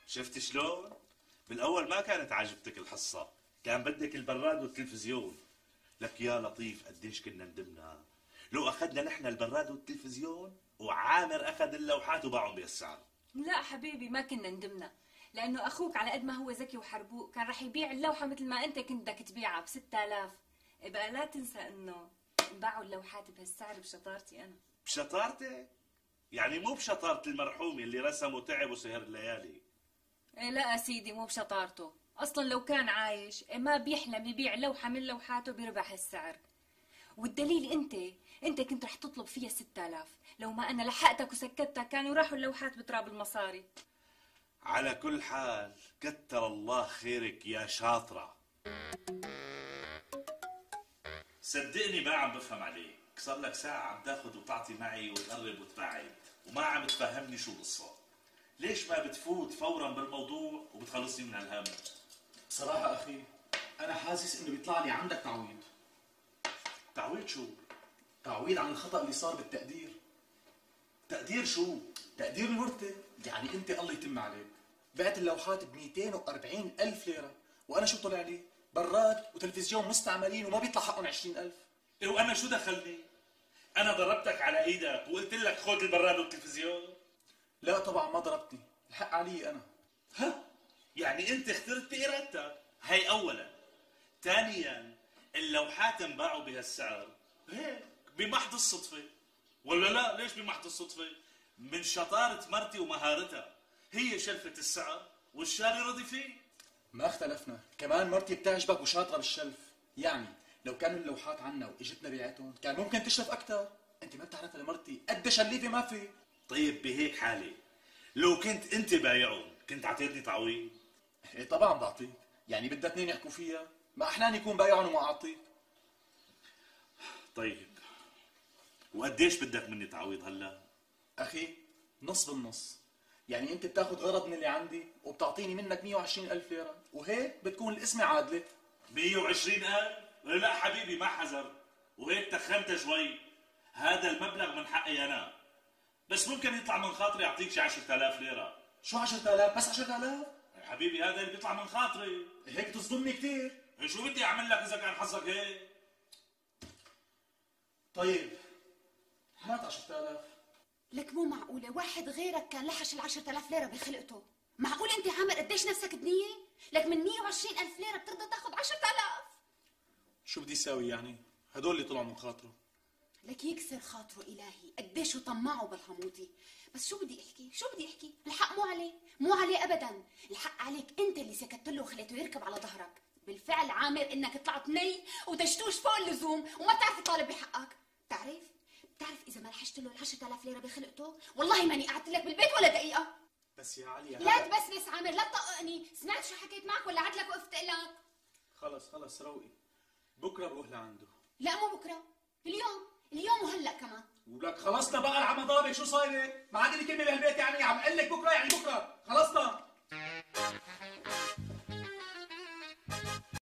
شفت شلون؟ بالاول ما كانت عاجبتك الحصه، كان بدك البراد والتلفزيون. لك يا لطيف قديش كنا ندمنا لو اخذنا نحن البراد والتلفزيون وعامر اخذ اللوحات وباعهم بهالسعر. لا حبيبي ما كنا ندمنا، لانه اخوك على قد ما هو ذكي وحربوق كان رح يبيع اللوحه مثل ما انت كنت بدك تبيعها ب6000. بقى لا تنسى انه انباعوا اللوحات بهالسعر بشطارتي انا. بشطارتك؟ يعني مو بشطاره المرحوم اللي رسم وتعب وسهر الليالي. إيه لا سيدي مو بشطارته، اصلا لو كان عايش ما بيحلم يبيع لوحه من لوحاته بربح السعر. والدليل انت كنت رح تطلب فيها 6000، لو ما انا لحقتك وسكتتك كانوا راحوا اللوحات بتراب المصاري. على كل حال كتر الله خيرك يا شاطره. صدقني ما عم بفهم عليك، صار لك ساعه عم تاخذ وتعطي معي وتقرب وتبعد وما عم تفهمني شو القصه. ليش ما بتفوت فورا بالموضوع وبتخلصني من هالهم؟ بصراحة أخي أنا حاسس إنه بيطلع لي عندك تعويض. تعويض شو؟ تعويض عن الخطأ اللي صار بالتقدير. تقدير شو؟ تقدير المرتب، يعني أنت الله يتم عليك بعت اللوحات ب240,000 ليرة، وأنا شو طلع لي؟ براد وتلفزيون مستعملين وما بيطلع حقهم 20,000. إيه وأنا شو دخلني؟ أنا ضربتك على إيدك وقلت لك خذ البراد والتلفزيون؟ لا طبعا ما ضربتني، الحق علي أنا. ها؟ يعني أنت اخترت بإرادتك، هي أولا. ثانيا اللوحات انباعوا بهالسعر هيك بمحض الصدفة، ولا لا؟ ليش بمحض الصدفة؟ من شطارة مرتي ومهارتها، هي شلفت السعر والشاري رضي فيه. ما اختلفنا، كمان مرتي بتعجبك وشاطرة بالشلف، يعني لو كانوا اللوحات عنا واجتنا بيعتهم كان ممكن تشرف أكثر. أنت ما بتعرف لمرتي قد شليفة ما في. طيب بهيك حالة لو كنت أنت بايعهم كنت عطيتني تعويض؟ إيه طبعا بعطيك، يعني بدها اثنين يحكوا فيها، ما أحلاني يكون بايعهم وما أعطيك. طيب وقديش بدك مني تعويض هلا؟ أخي نص بالنص، يعني أنت بتاخذ غرض من اللي عندي وبتعطيني منك 120,000 ليرة، وهيك بتكون القسمة عادلة. 120,000؟ لا حبيبي ما حذر، وهيك تخنت شوي. هذا المبلغ من حقي أنا، بس ممكن يطلع من خاطري أعطيك شي 10,000 ليرة. شو 10,000؟ بس 10,000؟ يا حبيبي هذا اللي بيطلع من خاطري. هيك تصدمني كثير. شو بدي أعمل لك إذا كان حظك هيك؟ طيب هات 10,000. لك مو معقولة واحد غيرك كان لحش ال10,000 ليرة بخلقته. معقول انت عامر قديش نفسك بنية؟ لك من 120,000 ليرة بترضى تاخذ 10,000؟ شو بدي اساوي يعني؟ هدول اللي طلعوا من خاطره. لك يكسر خاطره إلهي، قديش طمعه بالحموضي. بس شو بدي احكي؟ الحق مو عليه ابدا، الحق عليك انت اللي سكت له وخليته يركب على ظهرك. بالفعل عامر انك طلعت ني ودشتوش فوق اللزوم وما بتعرف تطالب بحقك. بتعرف اذا ما لحشت له ال10,000 ليرة بخلقته والله ماني قعدت لك بالبيت ولا دقيقة. بس يا علي لا تبسبس عامر، لا تطقني. سمعت شو حكيت معك ولا عد لك وقفت لك؟ خلص روقي، بكره بروح لعنده. لا مو بكره، اليوم وهلا كمان. ولك خلصنا بقى العمى ضابط، شو صايره؟ ما عاد لي كلمه بهالبيت، يعني عم اقول لك بكره يعني بكره، خلصنا.